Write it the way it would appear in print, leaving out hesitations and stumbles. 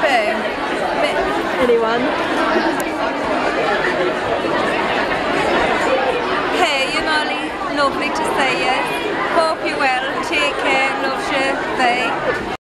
Anyone? Hey, you Mollie, lovely to see you. Hope you well. Take care, loves you. Bye.